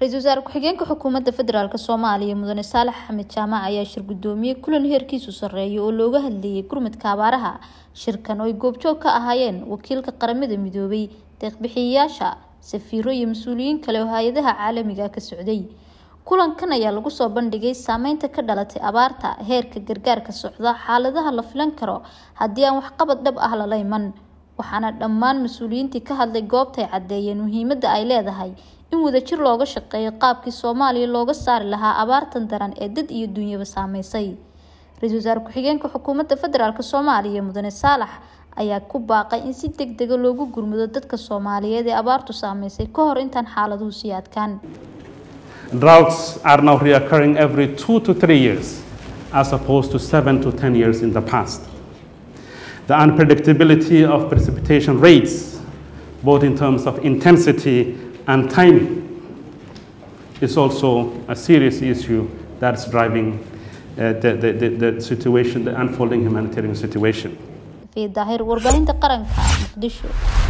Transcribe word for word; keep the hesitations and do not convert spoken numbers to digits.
Ra'iisul Wasaare Ku-xigeenka Xukuumadda Federaalka Soomaaliya Mudane Saalax Axmed Jaamac ayaa shir gudoomiye kulan heerkiisu sareeyo oo looga hadlayay gurmadka abaaraha shirkan oo ay goobjoog ka ahaayeen wakiilka qaramada midoobay deeq-bixiyayaasha safiiro iyo mas'uuliyiin kale oo hay'adaha caalamiga ka socday kulankan ayaa lagu soo bandhigay saameynta ka dhalatay abaarta heerka gargaarka socda xaaladaha la filan karo haddii aan wax qabad dhab ah la iman waxaana dhammaan mas'uuliyiintii ka hadlay goobta ay cadeeyeen muhiimadda ay leedahay in wadajir looga shaqeeyo qaabkii Soomaaliya looga saari lahaa abaartan daran ee dad iyo dunyaba saameysay Ra'iisul Wasaare Ku-xigeenka Xukuumadda Federaalka Soomaaliya Mudane Saalax ayaa ku baaqay in si degdeg ah loogu gurmado dadka Soomaaliyeed ee abaartu saameysay ka hor intaan xaaladuhu sii adkaan. Droughts are now reoccurring every two to three years as opposed to seven to ten years in the past. The unpredictability of precipitation rates, both in terms of intensity and timing, is also a serious issue that's driving uh, the, the, the, the situation, the unfolding humanitarian situation. في ظاهر وربعين تقرن كمقدشو.